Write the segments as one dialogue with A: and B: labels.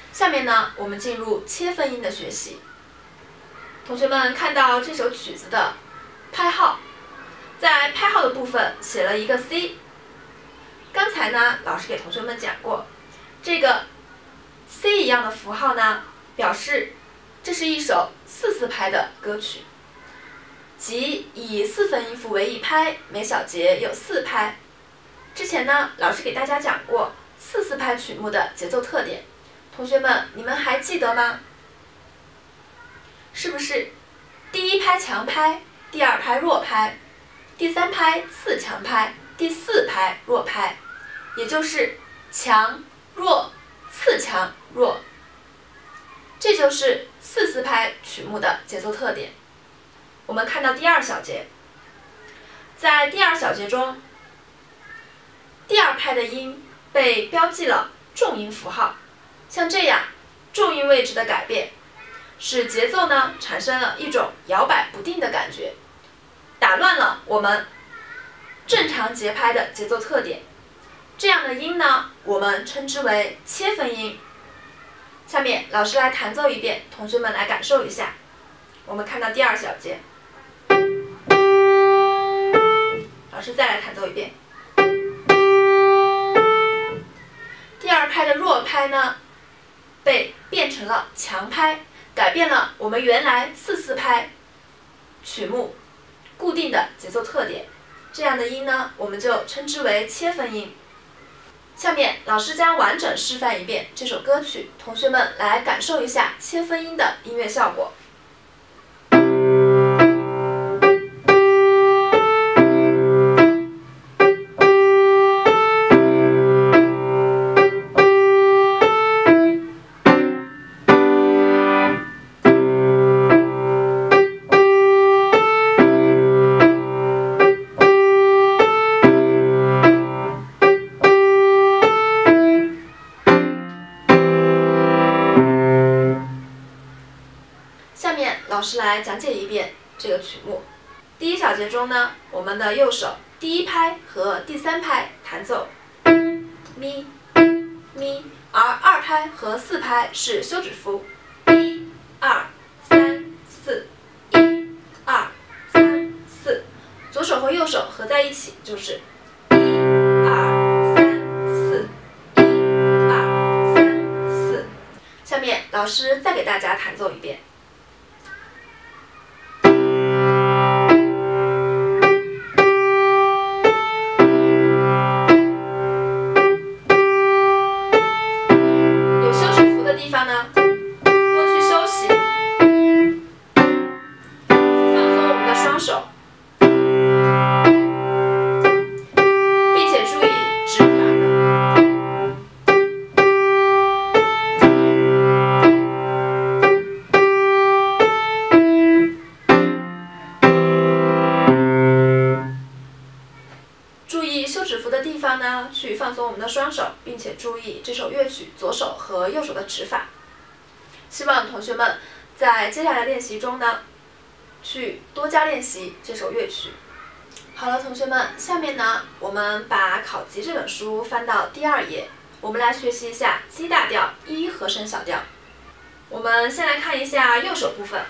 A: 下面呢，我们进入切分音的学习。同学们看到这首曲子的拍号，在拍号的部分写了一个 C。刚才呢，老师给同学们讲过，这个 C 一样的符号呢，表示这是一首4/4拍的歌曲，即以4分音符为一拍，每小节有4拍。之前呢，老师给大家讲过4/4拍曲目的节奏特点，同学们你们还记得吗？是不是第1拍强拍，第2拍弱拍，第3拍次强拍，第4拍弱拍，也就是强弱次强弱，这就是4/4拍曲目的节奏特点。我们看到第2小节，在第2小节中，第2拍的音被标记了重音符号，像这样重音位置的改变，使节奏呢产生了一种摇摆不定的感觉，打乱了我们正常节拍的节奏特点。这样的音呢，我们称之为切分音。下面老师来弹奏一遍，同学们来感受一下。我们看到第2小节，老师再来弹奏一遍。第2拍的弱拍呢，被变成了强拍，改变了我们原来4/4拍曲目固定的节奏特点。这样的音呢，我们就称之为切分音。下面老师将完整示范一遍这首歌曲，同学们来感受一下切分音的音乐效果。老师来讲解一遍这个曲目。第1小节中呢，我们的右手第1拍和第3拍弹奏咪咪，而2拍和4拍是休止符1 2 3 4 1 2 3 4，左手和右手合在一起就是1 2 3 4 1 2 3 4。下面老师再给大家弹奏一遍。去放松我们的双手，并且注意这首乐曲左手和右手的指法。希望同学们在接下来的练习中呢，去多加练习这首乐曲。好了，同学们，下面呢，我们把考集这本书翻到第2页，我们来学习一下 G 大调1和声小调。我们先来看一下右手部分，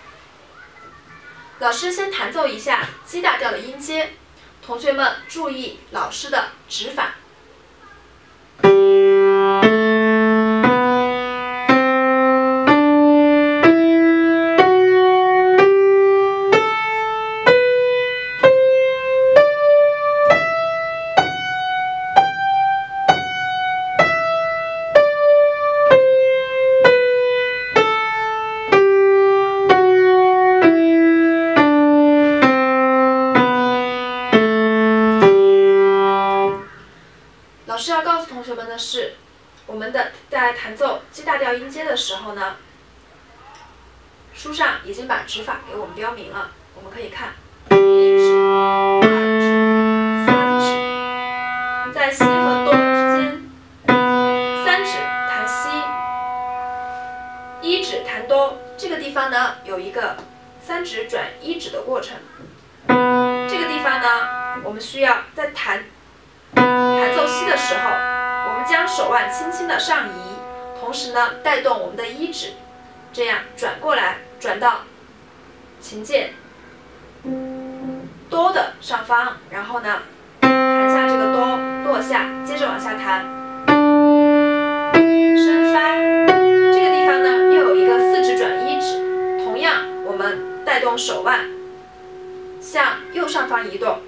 A: 老师先弹奏一下 G 大调的音阶。同学们注意老师的指法。老师要告诉同学们的是，我们在弹奏 G 大调音阶的时候呢，书上已经把指法给我们标明了，我们可以看1指、2指、3指，在西和哆之间，3指弹西，1指弹哆，这个地方呢有一个3指转1指的过程。这个地方呢，我们需要在弹奏西的时候，我们将手腕轻轻的上移， 同时呢带动我们的一指，这样转过来，转到琴键哆的上方，然后呢弹下这个哆，落下，接着往下弹。升发这个地方呢又有一个四指转一指，同样我们带动手腕向右上方移动，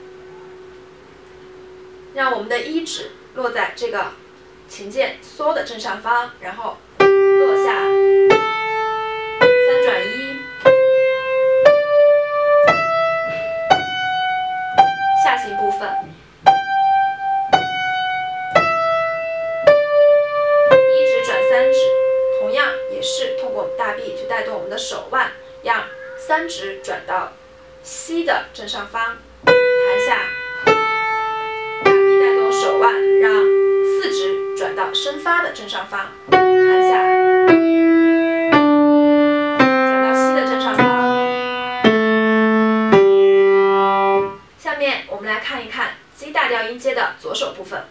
A: 让我们的一指落在这个琴键嗦的正上方，然后落下三转一，下行部分一指转三指，同样也是通过我们大臂去带动我们的手腕，让三指转到西的正上方，弹下，大臂带动手腕，让四指转到升发的正上方，弹下，转到西的正上方。下面我们来看一看 G 大调音阶的左手部分。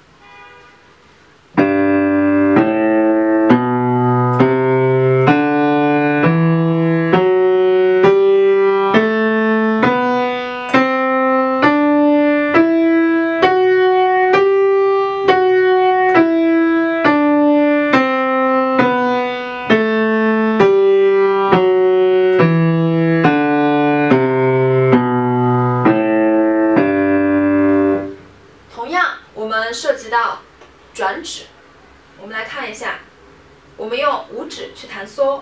A: 涉及到转指，我们来看一下，我们用五指去弹嗦，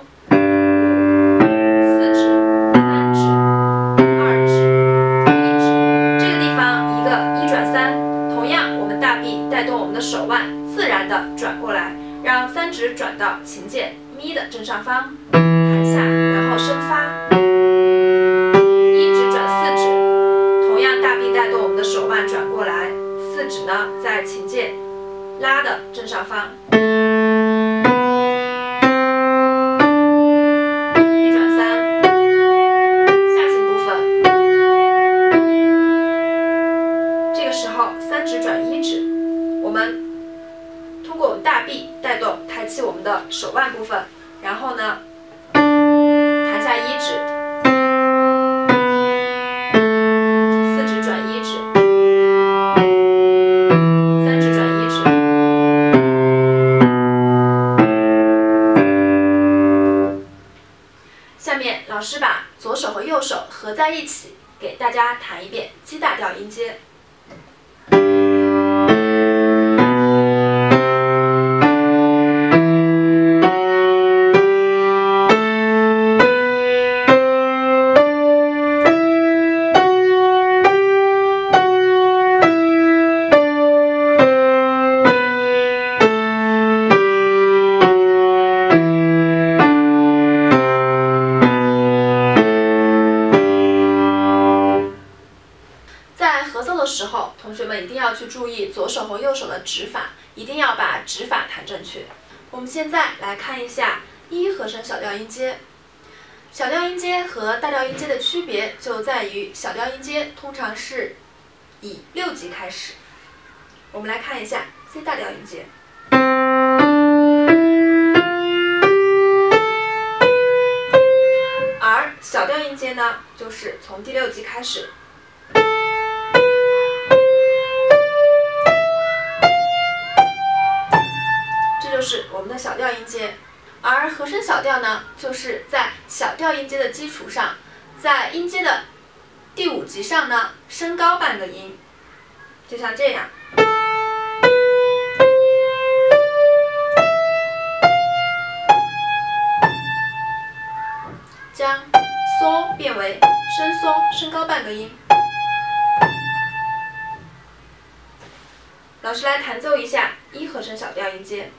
A: 四指、三指、二指、一指，这个地方一个一转三，同样我们大臂带动我们的手腕，自然的转过来，让三指转到琴键咪的正上方，弹下，然后升发，一指转四指，同样大臂带动我们的手腕转过来。四指呢，在琴键拉的正上方，一转三，下行部分。这个时候，三指转一指，我们通过我们大臂带动抬起我们的手腕部分，然后呢，弹下一指，四指转一指。老师把左手和右手合在一起，给大家弹一遍 G 大调音阶。的时候，同学们一定要去注意左手和右手的指法，一定要把指法弹正确。我们现在来看一下一和声小调音阶。小调音阶和大调音阶的区别就在于，小调音阶通常是以六级开始。我们来看一下 C 大调音阶。而小调音阶呢，就是从第六级开始。就是我们的小调音阶，而和声小调呢，就是在小调音阶的基础上，在音阶的第五级上呢，升高半个音，就像这样。将嗦变为升嗦，升高半个音。老师来弹奏一下一和声小调音阶。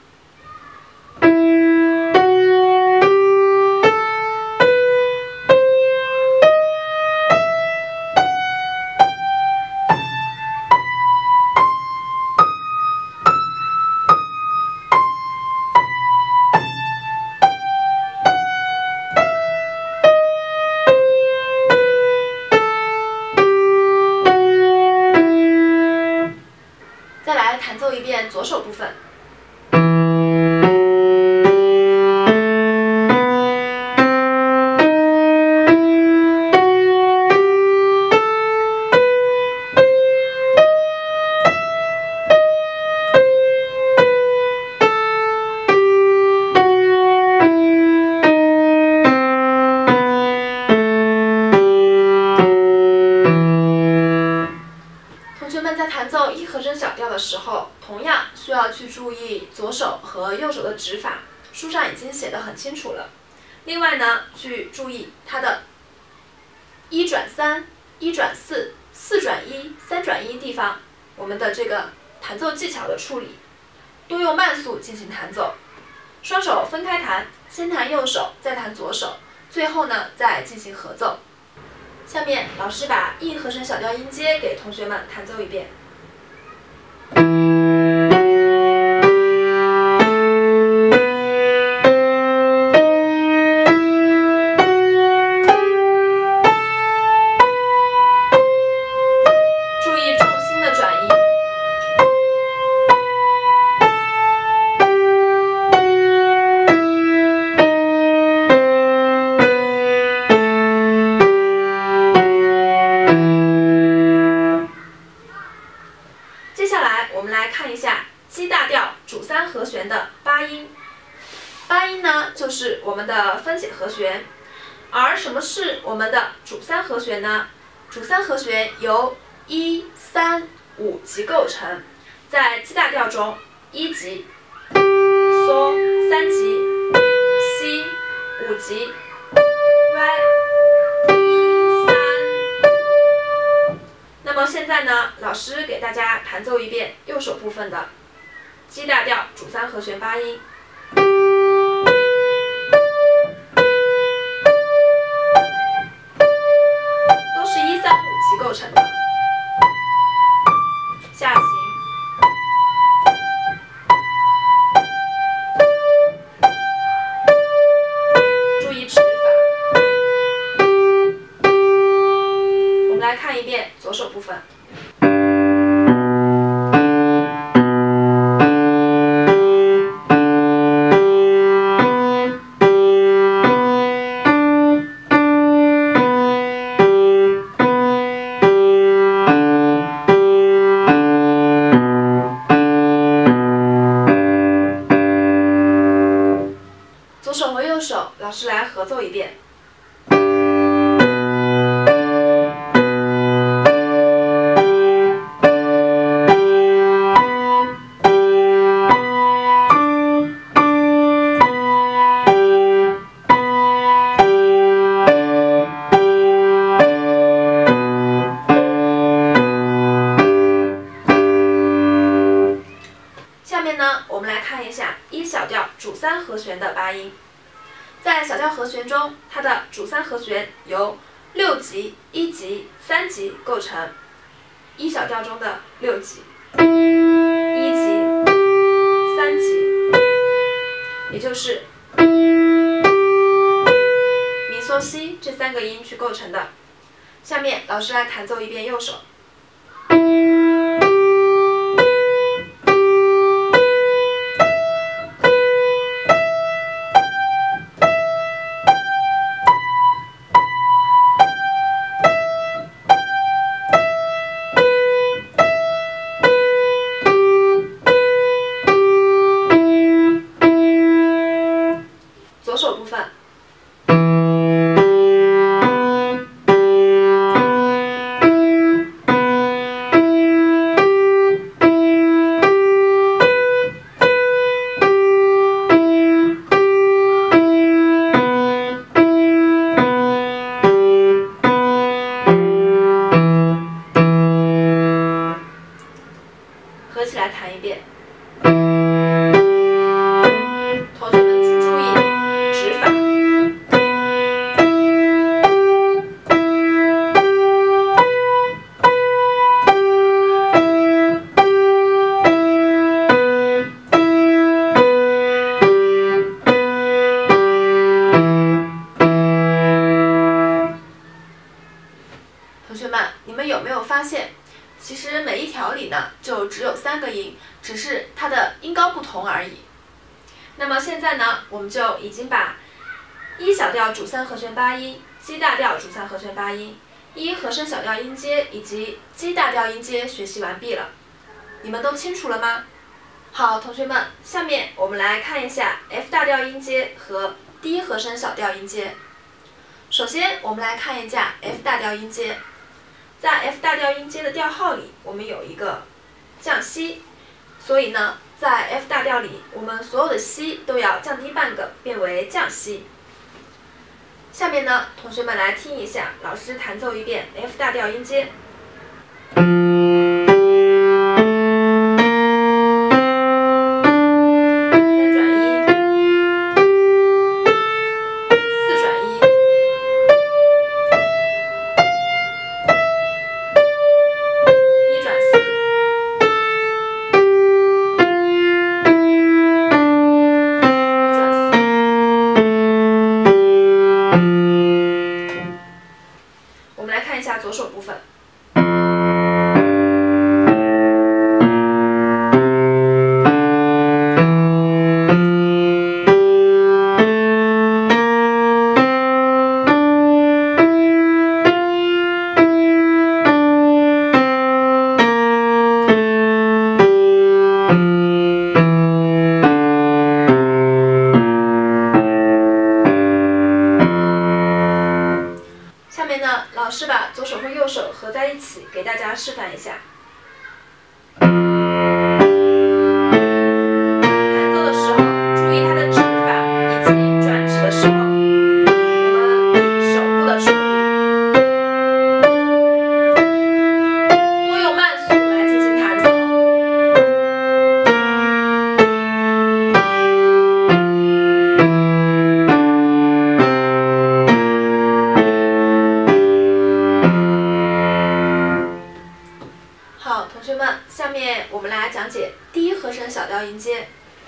A: 再来弹奏一遍左手部分。 调的时候，同样需要去注意左手和右手的指法，书上已经写得很清楚了。另外呢，去注意它的1转3、1转4、4转1、3转1地方，我们的这个弹奏技巧的处理，多用慢速进行弹奏，双手分开弹，先弹右手，再弹左手，最后呢再进行合奏。下面老师把 E 和声小调音阶给同学们弹奏一遍。注意重心的转移。接下来我们来看一下 G 大调主3和弦的八音。八音呢，就是我们的分解和弦。而什么是我们的主3和弦呢？主3和弦由1、3、5级构成。在 G 大调中，1级、嗦、3级、西、5级、歪、1、3。那么现在呢，老师给大家弹奏一遍右手部分的 G 大调主3和弦八音。都是1、3、5级构成的。下行，注意指法。我们来看一遍左手部分。左手和右手，老师来合奏一遍。下面呢，我们来看一下E小调主3和弦的八音。在小调和弦中，它的主3和弦由6级、1级、3级构成。E小调中的6级、1级、3级，也就是咪、嗦、西这3个音去构成的。下面老师来弹奏一遍右手。左手部分。合起来弹一遍。同学们去注意指法。同学们，你们有没有发现？其实每一条里呢，就只有3个音，只是它的音高不同而已。那么现在呢，我们就已经把E小调主3和弦八音、G 大调主3和弦八音、E和声小调音阶以及 G 大调音阶学习完毕了。你们都清楚了吗？好，同学们，下面我们来看一下 F 大调音阶和 D 和声小调音阶。首先，我们来看一下 F 大调音阶。在 F 大调音阶的调号里，我们有一个降西，所以呢，在 F 大调里，我们所有的西都要降低半个，变为降西。下面呢，同学们来听一下老师弹奏一遍 F 大调音阶。左手部分。下面呢，老师把左手和右手合在一起，给大家示范一下。弹奏的时候，注意它的指法以及转指的时候，我们手部的处理，多用慢速来进行弹奏。好，同学们，下面我们来讲解第一和声小调音阶。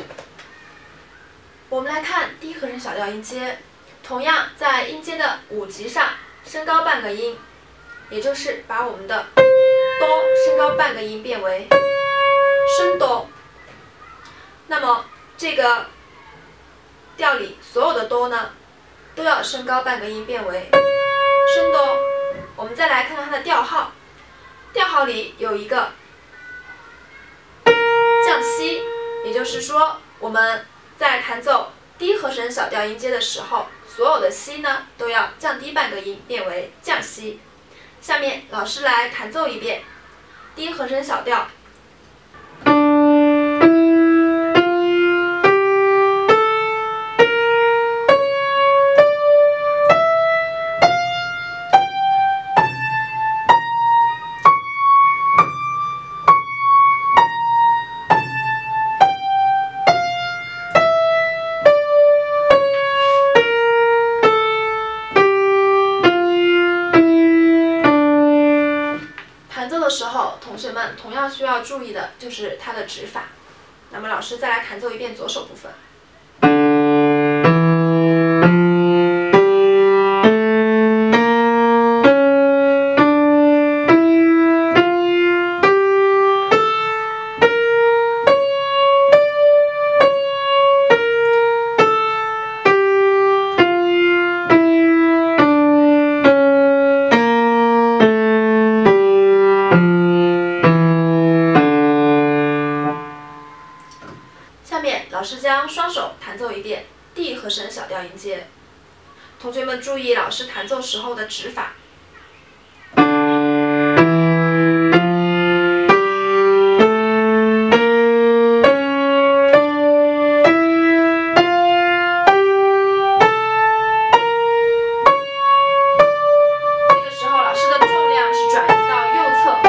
A: 我们来看第一和声小调音阶，同样在音阶的5级上升高半个音，也就是把我们的哆升高半个音变为升哆。那么这个调里所有的哆呢，都要升高半个音变为升哆。我们再来看看它的调号。调号里有一个降西，也就是说我们在弹奏第一和声小调音阶的时候，所有的西呢都要降低半个音，变为降西。下面老师来弹奏一遍第一和声小调。弹奏的时候，同学们同样需要注意的就是它的指法。那么老师再来弹奏一遍左手部分。下面老师将双手弹奏一遍第一和声小调音阶，同学们注意老师弹奏时候的指法。这个时候老师的重量是转移到右侧。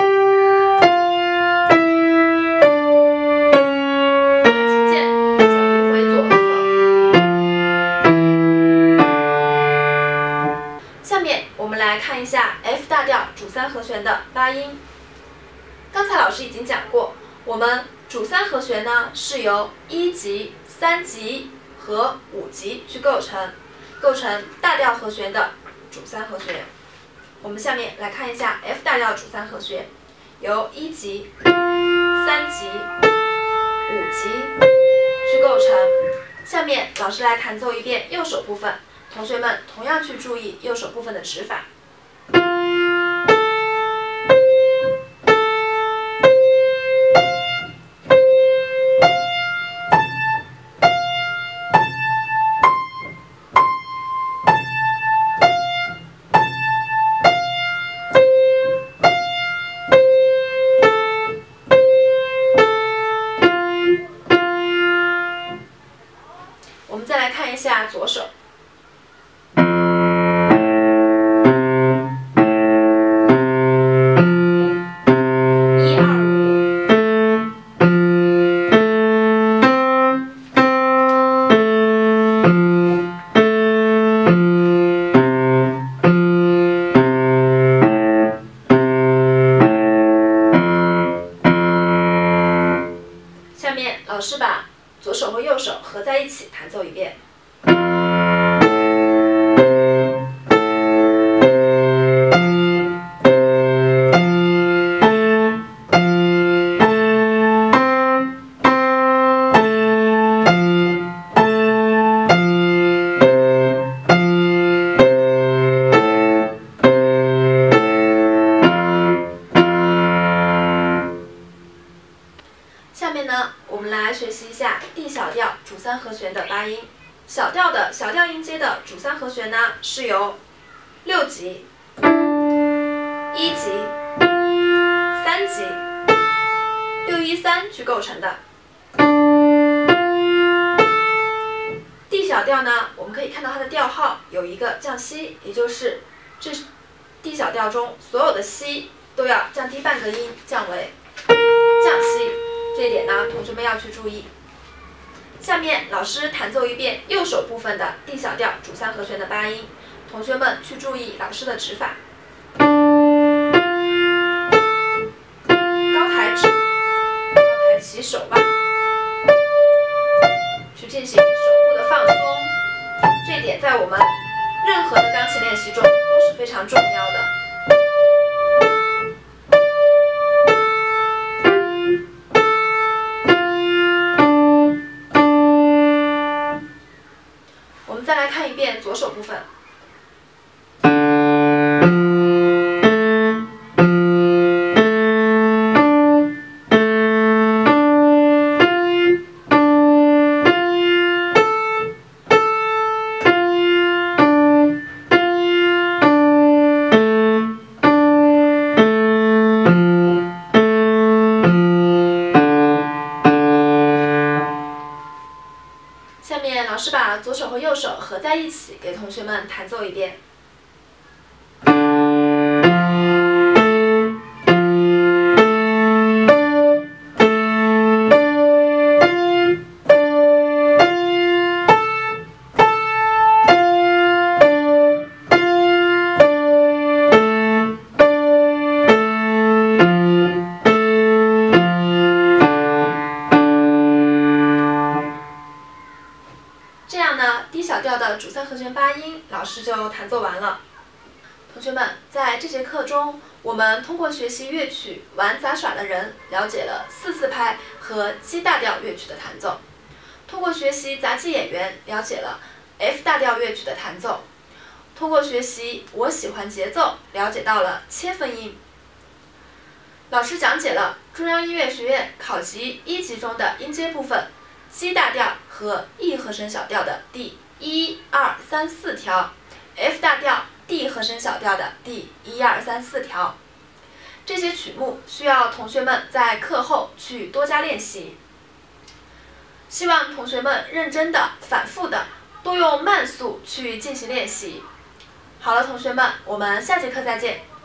A: 我们来看一下 F 大调主3和弦的发音。刚才老师已经讲过，我们主3和弦呢是由1级、3级和5级去构成大调和弦的主3和弦。我们下面来看一下 F 大调主3和弦，由1级、3级、5级去构成。下面老师来弹奏一遍右手部分。同学们同样去注意右手部分的指法。 下左手。下面老师把左手和右手合在一起弹奏一遍。下面呢，我们来学习一下 D 小调主三和弦的八音。小调的小调音阶的主三和弦呢，是由6级、1级、3级、613去构成的。D 小调呢，我们可以看到它的调号有一个降西，也就是这 D 小调中所有的西都要降低半个音，降为降西。这一点呢，同学们要去注意。下面老师弹奏一遍右手部分的 D 小调主三和弦的八音，同学们去注意老师的指法。高抬指，高抬起手腕，去进行手部的放松。这一点在我们任何的钢琴练习中都是非常重要的。我们再来看一遍左手部分。下面老师把左手和右手合在一起，给同学们弹奏一遍。这样呢 ，D 小调的主三和弦八音，老师就弹奏完了。同学们，在这节课中，我们通过学习乐曲《玩杂耍的人》，了解了4/4拍和G 大调乐曲的弹奏；通过学习杂技演员，了解了 F 大调乐曲的弹奏；通过学习我喜欢节奏，了解到了切分音。老师讲解了中央音乐学院考级1级中的音阶部分。G 大调和 E 和声小调的第1、2、3、4条 ，F 大调 D 和声小调的第1、2、3、4条。这些曲目需要同学们在课后去多加练习。希望同学们认真的、反复的，多用慢速去进行练习。好了，同学们，我们下节课再见。